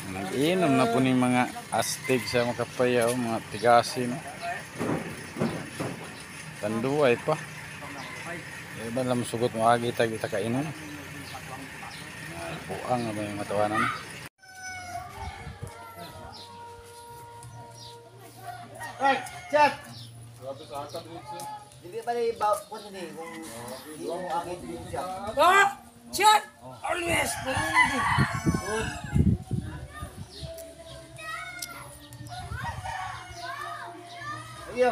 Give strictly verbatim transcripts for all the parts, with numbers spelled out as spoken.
Nag-inom na po ni mga astig sa makapayaw, mga tigasin. Tanduay pa. Iba lang sugot mo agi tag kita kainom. Puang ba yung matawanan. Right, chat. Hindi pa rin ba kung hindi kung hindi mo akin din siya. Ah, chat. Always. Good. Ayo.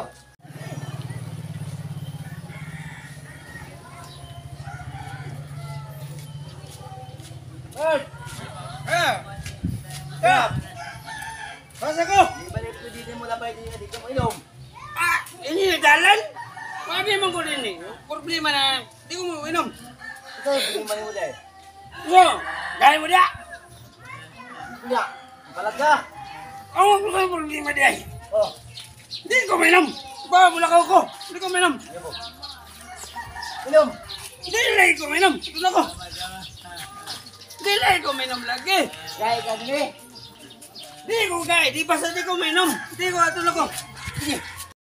Hey. Eh. Eh. Basa ko. Hindi pa rin pwede mo na pa rin hindi ka mo inom. Ah, ini dalan. Pwede man ko din eh. Problema na, di ko mo inom. Ito, hindi mo mo dahil. So, dahil mo dia. Hindi. Balag ka. Ako ko kayo problema dia. Oh. Di ko mainom. Ba, bulakaw ko. Di ko mainom. Inom. Di lagi ko mainom. Tulak ko. Di lagi ko mainom lagi. Gaya ka din eh. Di ko gaya. Di basta di ko mainom. Di ko tulak ko. Sige.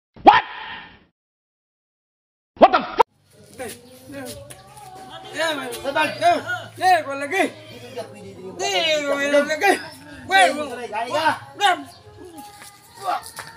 Ya, man. Sabag. Ya, ya, ko lagi. Hindi ka pwede din mo. Di ko mainom lagi. Well, Gaya ka. well.